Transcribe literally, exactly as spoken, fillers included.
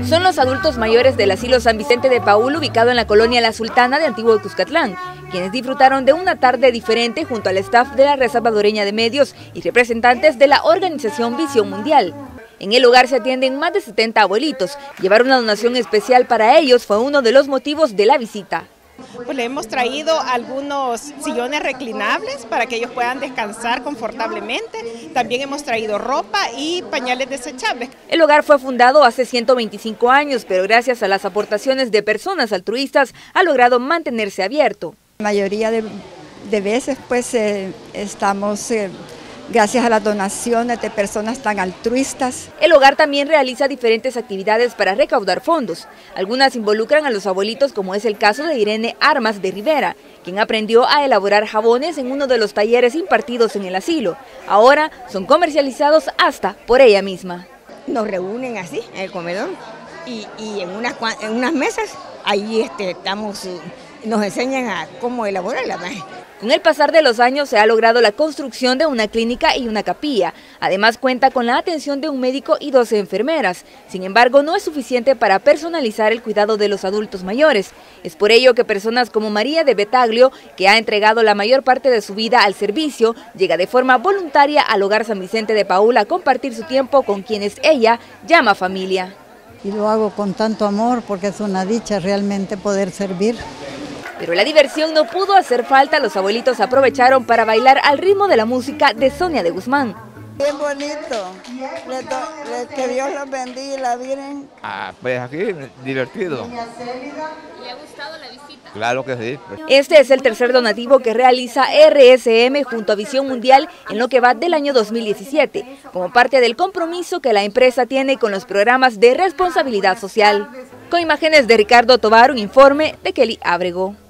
Son los adultos mayores del asilo San Vicente de Paúl, ubicado en la colonia La Sultana de Antiguo Cuscatlán, quienes disfrutaron de una tarde diferente junto al staff de la Red Salvadoreña de Medios y representantes de la organización Visión Mundial. En el hogar se atienden más de setenta abuelitos. Llevar una donación especial para ellos fue uno de los motivos de la visita. Pues le hemos traído algunos sillones reclinables para que ellos puedan descansar confortablemente. También hemos traído ropa y pañales desechables. El hogar fue fundado hace ciento veinticinco años, pero gracias a las aportaciones de personas altruistas ha logrado mantenerse abierto. La mayoría de, de veces pues eh, estamos... Eh, gracias a las donaciones de personas tan altruistas. El hogar también realiza diferentes actividades para recaudar fondos. Algunas involucran a los abuelitos, como es el caso de Irene Armas de Rivera, quien aprendió a elaborar jabones en uno de los talleres impartidos en el asilo. Ahora son comercializados hasta por ella misma. Nos reúnen así en el comedor y, y en, unas, en unas mesas, ahí este, estamos, nos enseñan a cómo elaborarla. Con el pasar de los años se ha logrado la construcción de una clínica y una capilla. Además cuenta con la atención de un médico y doce enfermeras. Sin embargo, no es suficiente para personalizar el cuidado de los adultos mayores. Es por ello que personas como María de Betaglio, que ha entregado la mayor parte de su vida al servicio, llega de forma voluntaria al hogar San Vicente de Paúl a compartir su tiempo con quienes ella llama familia. Y lo hago con tanto amor porque es una dicha realmente poder servir. Pero la diversión no pudo hacer falta, los abuelitos aprovecharon para bailar al ritmo de la música de Sonia de Guzmán. Bien bonito, que Dios los bendiga y la Virgen. Ah, pues aquí, divertido. ¿Le ha gustado la visita? Claro que sí. Este es el tercer donativo que realiza R S M junto a Visión Mundial en lo que va del año dos mil diecisiete, como parte del compromiso que la empresa tiene con los programas de responsabilidad social. Con imágenes de Ricardo Tovar, un informe de Kelly Ábrego.